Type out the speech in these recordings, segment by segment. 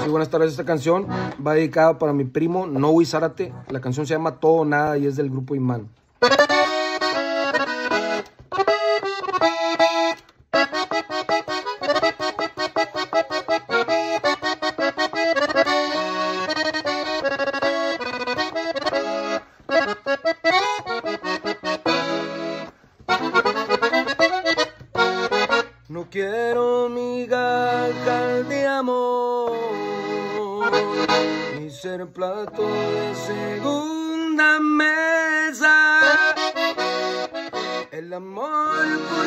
Muy buenas tardes. Esta canción va dedicada para mi primo Nowi Zárate. La canción se llama Todo o Nada y es del grupo Imán. No quiero migajas de amor, ni ser plato de segunda mesa. El amor por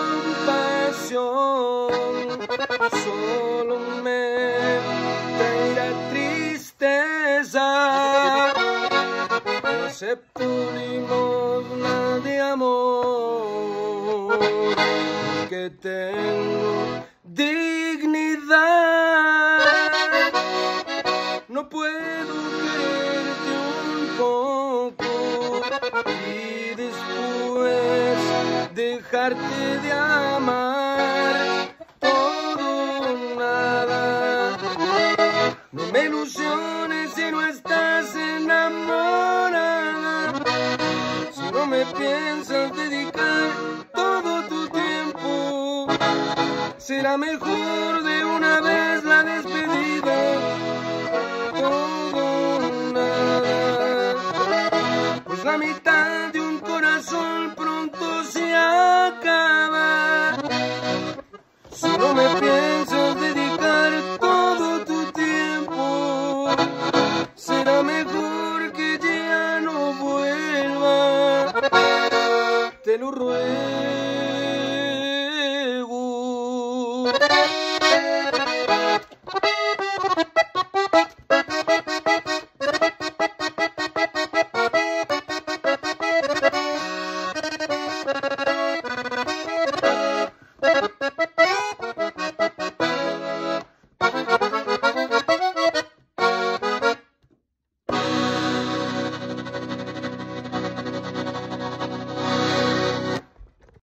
compasión solo me traerá tristeza. No acepto limosna de amor, que tengo dignidad. No puedo quererte un poco y después dejarte de amar. Todo o nada. No me ilusiones si no estás enamorada, si no me piensas dedicar todo tu tiempo. Será mejor de una vez